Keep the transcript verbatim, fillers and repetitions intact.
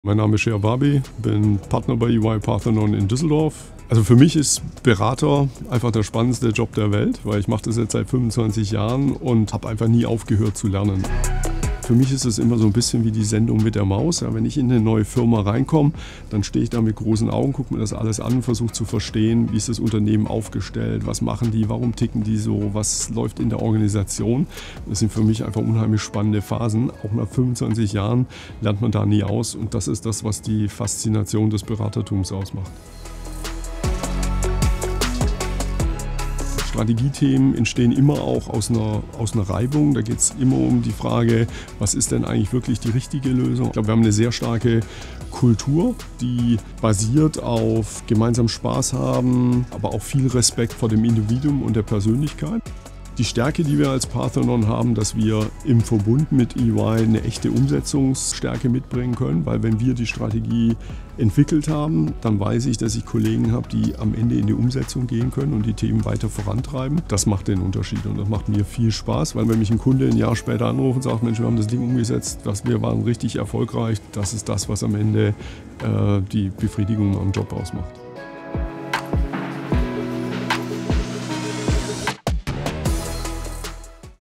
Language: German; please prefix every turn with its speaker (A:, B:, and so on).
A: Mein Name ist Sher Babi, bin Partner bei E Y Parthenon in Düsseldorf. Also für mich ist Berater einfach der spannendste Job der Welt, weil ich mache das jetzt seit fünfundzwanzig Jahren und habe einfach nie aufgehört zu lernen. Für mich ist es immer so ein bisschen wie die Sendung mit der Maus. Ja, wenn ich in eine neue Firma reinkomme, dann stehe ich da mit großen Augen, gucke mir das alles an, versuche zu verstehen, wie ist das Unternehmen aufgestellt, was machen die, warum ticken die so, was läuft in der Organisation. Das sind für mich einfach unheimlich spannende Phasen. Auch nach fünfundzwanzig Jahren lernt man da nie aus und das ist das, was die Faszination des Beratertums ausmacht. Strategiethemen entstehen immer auch aus einer, aus einer Reibung. Da geht es immer um die Frage, was ist denn eigentlich wirklich die richtige Lösung? Ich glaube, wir haben eine sehr starke Kultur, die basiert auf gemeinsam Spaß haben, aber auch viel Respekt vor dem Individuum und der Persönlichkeit. Die Stärke, die wir als Parthenon haben, dass wir im Verbund mit E Y eine echte Umsetzungsstärke mitbringen können, weil wenn wir die Strategie entwickelt haben, dann weiß ich, dass ich Kollegen habe, die am Ende in die Umsetzung gehen können und die Themen weiter vorantreiben. Das macht den Unterschied und das macht mir viel Spaß, weil wenn mich ein Kunde ein Jahr später anruft und sagt, Mensch, wir haben das Ding umgesetzt, was wir waren richtig erfolgreich, das ist das, was am Ende äh, die Befriedigung am Job ausmacht.